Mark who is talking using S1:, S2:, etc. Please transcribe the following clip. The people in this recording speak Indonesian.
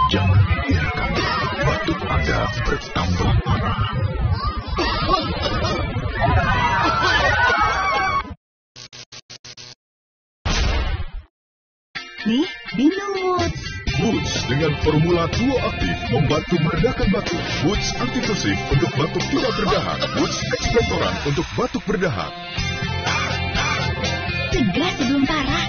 S1: Jangan biarkan batuk Anda bertambah parah.
S2: Nih, minum Woods.
S1: Woods dengan formula duo aktif membantu meredakan batuk. Woods antitusif untuk batuk tidak berdahak. Woods ekspektoran untuk batuk berdahak.
S2: Cegah sebelum parah.